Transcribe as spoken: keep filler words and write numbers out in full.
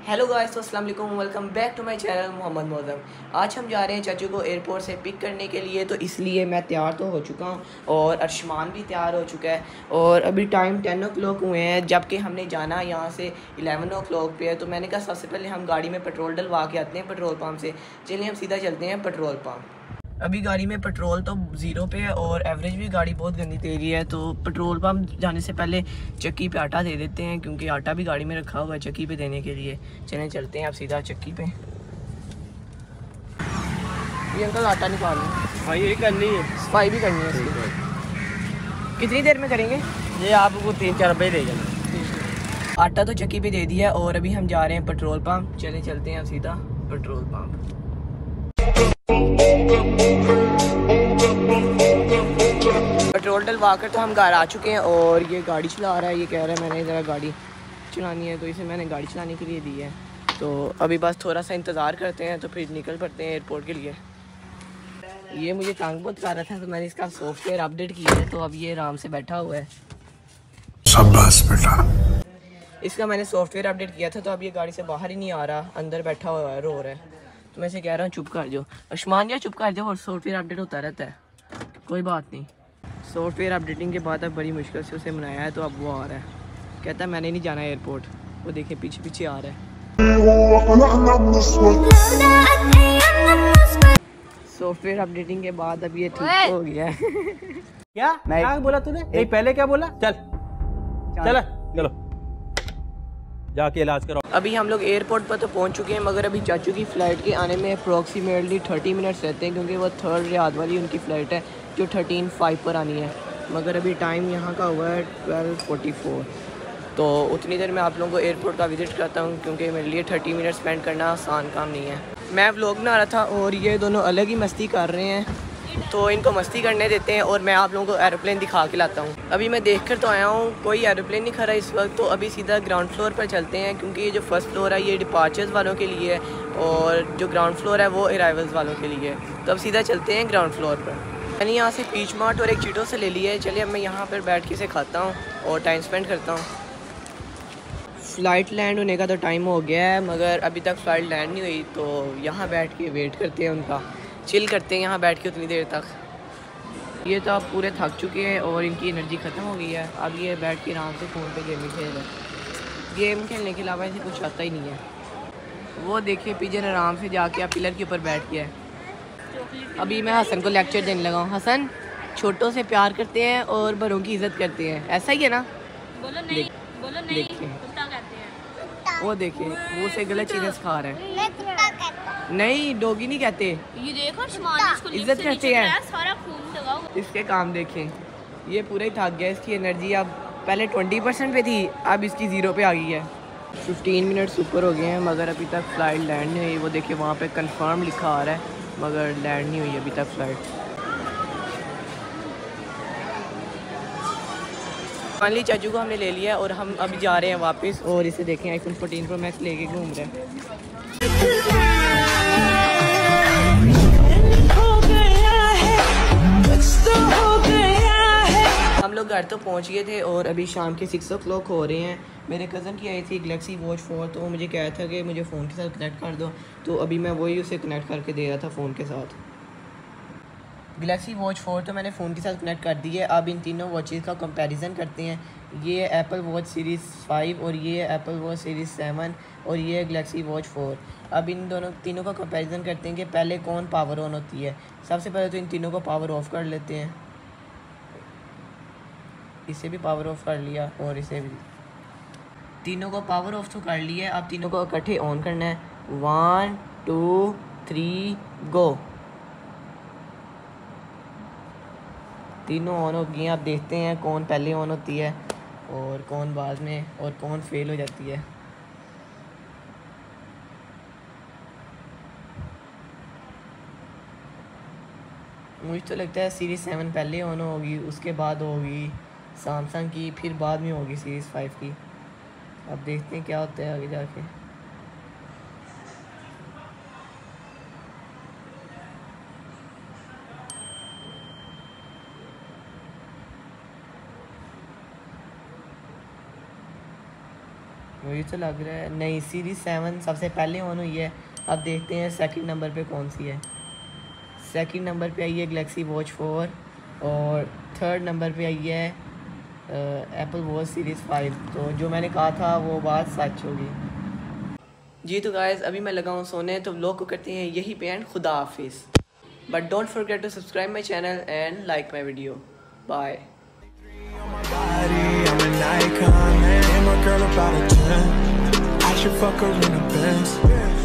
Hello guys, तो अस्सलाम वालेकुम, welcome back to my channel Mohammad Moazzam. आज हम जा रहे हैं चाचू को एयरपोर्ट से पिक करने के लिए, तो इसलिए मैं तैयार तो हो चुका हूँ और अर्शमान भी तैयार हो चुका है। और अभी टाइम टेन ओ क्लॉक हुए हैं, जबकि हमने जाना यहाँ से इलेवन ओ क्लॉक पे है। तो मैंने कहा सबसे पहले हम गाड़ी में पेट्रोल डलवा के आते हैं पेट्रोल पम्प से। चलिए हम सीधा चलते हैं पेट्रोल पम्प। अभी गाड़ी में पेट्रोल तो ज़ीरो पे है और एवरेज भी गाड़ी बहुत गंदी दे रही है। तो पेट्रोल पम्प जाने से पहले चक्की पे आटा दे देते हैं, क्योंकि आटा भी गाड़ी में रखा हुआ है चक्की पे देने के लिए। चलें चलते हैं आप सीधा चक्की पे। ये अंकल आटा निकालना है। हाँ, ये करनी है, सफाई भी करनी है इसकी। कितनी देर में करेंगे? ये आपको तीन चार रुपये दे जाना। आटा तो चक्की पे दे दिया है और अभी हम जा रहे हैं पेट्रोल पम्प। चले चलते हैं आप सीधा पेट्रोल पम्प। पेट्रोल डलवा कर तो हम घर आ चुके हैं और ये गाड़ी चला रहा है। ये कह रहा है मैंने ज़रा गाड़ी चलानी है, तो इसे मैंने गाड़ी चलाने के लिए दी है। तो अभी बस थोड़ा सा इंतज़ार करते हैं, तो फिर निकल पड़ते हैं एयरपोर्ट के लिए। ये मुझे तंग बहुत कर रहा था, तो मैंने इसका सॉफ्टवेयर अपडेट किया है, तो अब ये आराम से बैठा हुआ है। शाबाश बेटा। इसका मैंने सॉफ्टवेयर अपडेट किया था, तो अब ये गाड़ी से बाहर ही नहीं आ रहा, अंदर बैठा हुआ है, रो रहा है। तो मैं इसे कह रहा हूँ चुप कर जाओ अर्शमान, या चुप कर जाओ, और सॉफ्टवेयर अपडेट होता रहता है, कोई बात नहीं। सॉफ्टवेयर अपडेटिंग के बाद अब बड़ी मुश्किल से उसे मनाया है, तो अब वो आ रहा है, कहता है मैंने नहीं जाना एयरपोर्ट। वो देखे पीछे पीछे आ रहा है। सॉफ्टवेयर अपडेटिंग के बाद अब ये ठीक हो गया है। क्या क्या बोला तूने? नहीं, पहले क्या बोला? चल चल चलो जाके इलाज करो। अभी हम लोग एयरपोर्ट पर तो पहुंच चुके हैं, मगर अभी चाचू की फ़्लाइट के आने में अप्रॉक्सीमेटली थर्टी मिनट्स रहते हैं, क्योंकि वो थर्ड रियाद वाली उनकी फ़्लाइट है जो थर्टीन फाइव पर आनी है। मगर अभी टाइम यहाँ का हुआ है ट्वेल्व फोर्टी फोर। तो उतनी देर में आप लोगों को एयरपोर्ट का विज़िट करता हूँ, क्योंकि मेरे लिए थर्टी मिनट स्पेंड करना आसान काम नहीं है। मैं व्लॉग बना रहा था और ये दोनों अलग ही मस्ती कर रहे हैं, तो इनको मस्ती करने देते हैं और मैं आप लोगों को एरोप्लेन दिखा के लाता हूँ। अभी मैं देख कर तो आया हूँ, कोई एरोप्लेन नहीं खड़ा इस वक्त। तो अभी सीधा ग्राउंड फ्लोर पर चलते हैं, क्योंकि ये जो फर्स्ट फ्लोर है ये डिपार्चर्स वालों के लिए है और जो ग्राउंड फ्लोर है वो अराइवल्स वालों के लिए है। तो अब सीधा चलते हैं ग्राउंड फ्लोर पर। मैंने यहाँ से पीच मार्ट और एक चीटो से ले लिया है। चलिए अब मैं यहाँ पर बैठ के इसे खाता हूँ और टाइम स्पेंड करता हूँ। फ़्लाइट लैंड होने का तो टाइम हो गया है, मगर अभी तक फ़्लाइट लैंड नहीं हुई, तो यहाँ बैठ के वेट करते हैं उनका, चिल करते हैं यहाँ बैठ के उतनी देर तक। ये तो आप पूरे थक चुके हैं और इनकी एनर्जी ख़त्म हो गई है। अब ये बैठ के आराम से फ़ोन पे गेम खेल रहे हैं। गेम खेलने के अलावा इसे कुछ आता ही नहीं है। वो देखिए पिजन आराम से जाके आप पिलर के ऊपर बैठ गया है। अभी मैं हसन को लेक्चर देने लगा हूँ। हसन, छोटों से प्यार करते हैं और बड़ों की इज्जत करते हैं, ऐसा ही है ना? बोलो नहीं, बोलो नहीं, कुत्ता कहते हैं। वो देखिए वो से गलत चीज़ें सिखा रहे हैं। नहीं, डॉगी नहीं कहते, ये देखो इज्जत करते हैं। सारा खून लगाओ। इसके काम देखें, ये पूरा ही थक गया। इसकी एनर्जी अब पहले ट्वेंटी परसेंट पे थी, अब इसकी ज़ीरो पे आ गई है। फिफ्टीन मिनट्स ऊपर हो गए हैं, मगर अभी तक फ़्लाइट लैंड नहीं हुई। वो देखिए वहाँ पे कंफर्म लिखा आ रहा है, मगर लैंड नहीं हुई अभी तक फ़्लाइट। फाइनली चाचू को हमने ले लिया और हम अभी जा रहे हैं वापस। और इसे देखें आईफोन फोर्टीन प्रो मैक्स लेके घूम रहे हैं। हम लोग घर तो पहुंच गए थे और अभी शाम के सिक्स ओ क्लॉक हो रहे हैं। मेरे कज़न की आई थी गैलेक्सी वॉच फोर, तो वो मुझे कहा था कि मुझे फ़ोन के साथ कनेक्ट कर दो, तो अभी मैं वही उसे कनेक्ट करके दे रहा था फ़ोन के साथ। गैलेक्सी वॉच फोर तो मैंने फ़ोन के साथ कनेक्ट कर दी है। अब इन तीनों वॉचेज़ का कंपैरिजन करते हैं। ये एप्पल वॉच सीरीज़ फाइव और ये एप्पल वॉच सीरीज़ सेवन और ये गैलेक्सी वॉच फोर। अब इन दोनों तीनों का कंपैरिजन करते हैं कि पहले कौन पावर ऑन होती है। सबसे पहले तो इन तीनों को पावर ऑफ़ कर लेते हैं। इसे भी पावर ऑफ़ कर लिया और इसे भी, तीनों को पावर ऑफ़ तो कर लिया। अब तीनों को इकट्ठे ऑन करना है। One two three go. तीनों ऑन हो गई हैं। अब देखते हैं कौन पहले ऑन होती है और कौन बाद में, और कौन फेल हो जाती है। मुझे तो लगता है सीरीज़ सेवन पहले ऑन होगी, उसके बाद होगी सैमसंग की, फिर बाद में होगी सीरीज़ फाइव की। अब देखते हैं क्या होता है आगे जाके। मुझे तो लग रहा है नहीं, सीरीज सेवन सबसे पहले ऑन हुई है। अब देखते हैं सेकंड नंबर पे कौन सी है। सेकंड नंबर पे आई है गैलेक्सी वॉच फोर और थर्ड नंबर पे आई है एप्पल वॉच सीरीज़ फाइव। तो जो मैंने कहा था वो बात सच होगी। जी तो गाइस अभी मैं लगा हूँ सोने, तो व्लॉग को करते हैं यही पे एंड खुदा हाफिज़। But don't forget to subscribe my channel and like my video. Bye. I'm an icon, man. And my girl about a ten. I should fuck her in the Benz.